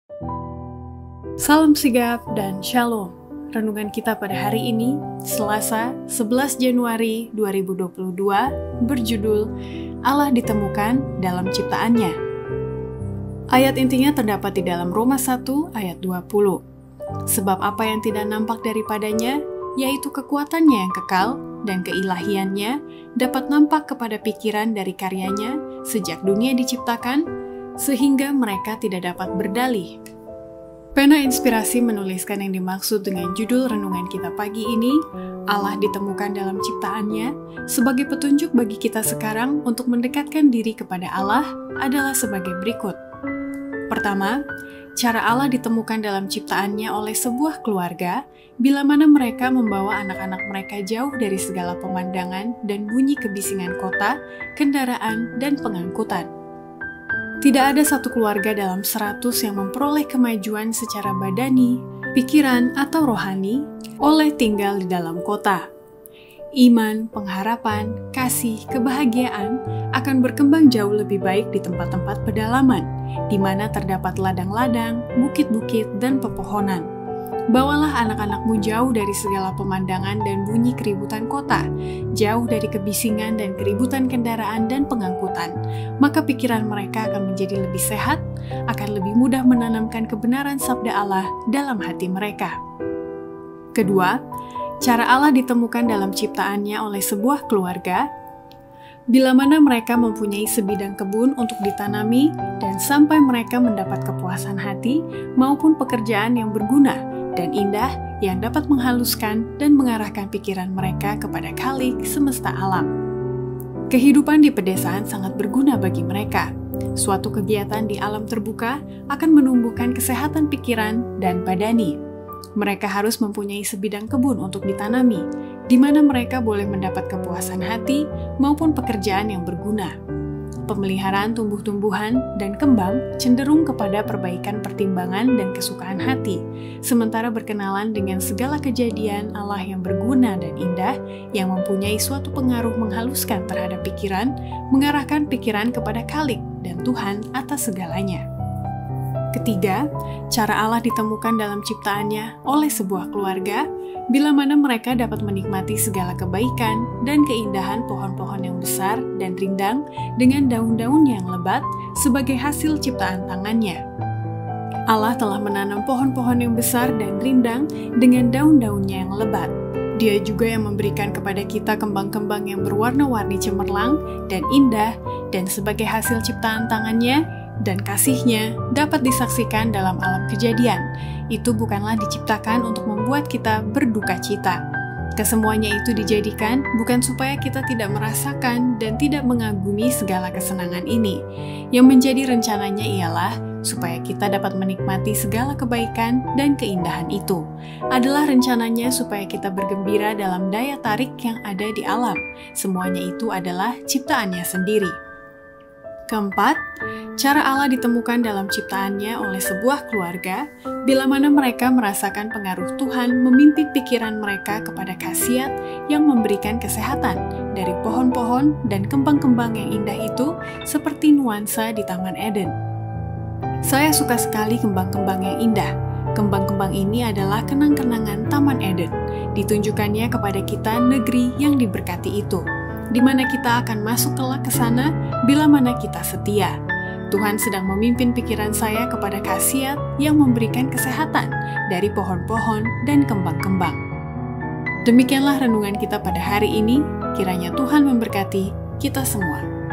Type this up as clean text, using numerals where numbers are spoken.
Salam sigap dan shalom. Renungan kita pada hari ini, Selasa 11 Januari 2022, berjudul Allah ditemukan dalam ciptaannya. Ayat intinya terdapat di dalam Roma 1 ayat 20. Sebab apa yang tidak nampak daripadanya, yaitu kekuatannya yang kekal dan keilahiannya, dapat nampak kepada pikiran dari karyanya sejak dunia diciptakan, sehingga mereka tidak dapat berdalih. Pena Inspirasi menuliskan yang dimaksud dengan judul renungan kita pagi ini, Allah ditemukan dalam ciptaannya, sebagai petunjuk bagi kita sekarang untuk mendekatkan diri kepada Allah adalah sebagai berikut. Pertama, cara Allah ditemukan dalam ciptaannya oleh sebuah keluarga, bila mana mereka membawa anak-anak mereka jauh dari segala pemandangan dan bunyi kebisingan kota, kendaraan, dan pengangkutan. Tidak ada satu keluarga dalam 100 yang memperoleh kemajuan secara badani, pikiran, atau rohani oleh tinggal di dalam kota. Iman, pengharapan, kasih, kebahagiaan akan berkembang jauh lebih baik di tempat-tempat pedalaman, di mana terdapat ladang-ladang, bukit-bukit, dan pepohonan. Bawalah anak-anakmu jauh dari segala pemandangan dan bunyi keributan kota, jauh dari kebisingan dan keributan kendaraan dan pengangkutan, maka pikiran mereka akan menjadi lebih sehat, akan lebih mudah menanamkan kebenaran sabda Allah dalam hati mereka. Kedua, cara Allah ditemukan dalam ciptaannya oleh sebuah keluarga, bila mana mereka mempunyai sebidang kebun untuk ditanami dan sampai mereka mendapat kepuasan hati maupun pekerjaan yang berguna dan indah yang dapat menghaluskan dan mengarahkan pikiran mereka kepada Khalik semesta alam. Kehidupan di pedesaan sangat berguna bagi mereka. Suatu kegiatan di alam terbuka akan menumbuhkan kesehatan pikiran dan badani. Mereka harus mempunyai sebidang kebun untuk ditanami, di mana mereka boleh mendapat kepuasan hati maupun pekerjaan yang berguna. Pemeliharaan tumbuh-tumbuhan dan kembang cenderung kepada perbaikan pertimbangan dan kesukaan hati, sementara berkenalan dengan segala kejadian Allah yang berguna dan indah, yang mempunyai suatu pengaruh menghaluskan terhadap pikiran, mengarahkan pikiran kepada Khalik dan Tuhan atas segalanya. Ketiga, cara Allah ditemukan dalam ciptaannya oleh sebuah keluarga, bila mana mereka dapat menikmati segala kebaikan dan keindahan pohon-pohon yang besar dan rindang dengan daun-daun yang lebat sebagai hasil ciptaan tangannya. Allah telah menanam pohon-pohon yang besar dan rindang dengan daun-daunnya yang lebat. Dia juga yang memberikan kepada kita kembang-kembang yang berwarna-warni cemerlang dan indah, dan sebagai hasil ciptaan tangannya dan kasih-Nya dapat disaksikan dalam alam kejadian. Itu bukanlah diciptakan untuk membuat kita berduka cita. Kesemuanya itu dijadikan bukan supaya kita tidak merasakan dan tidak mengagumi segala kesenangan ini. Yang menjadi rencananya ialah supaya kita dapat menikmati segala kebaikan dan keindahan itu. Adalah rencananya supaya kita bergembira dalam daya tarik yang ada di alam. Semuanya itu adalah ciptaannya sendiri. Keempat, cara Allah ditemukan dalam ciptaannya oleh sebuah keluarga, bila mana mereka merasakan pengaruh Tuhan memimpin pikiran mereka kepada khasiat yang memberikan kesehatan dari pohon-pohon dan kembang-kembang yang indah itu, seperti nuansa di Taman Eden. Saya suka sekali kembang-kembang yang indah. Kembang-kembang ini adalah kenang-kenangan Taman Eden. Ditunjukkannya kepada kita negeri yang diberkati itu, di mana kita akan masuk kelak ke sana bila mana kita setia. Tuhan sedang memimpin pikiran saya kepada khasiat yang memberikan kesehatan dari pohon-pohon dan kembang-kembang. Demikianlah renungan kita pada hari ini. Kiranya Tuhan memberkati kita semua.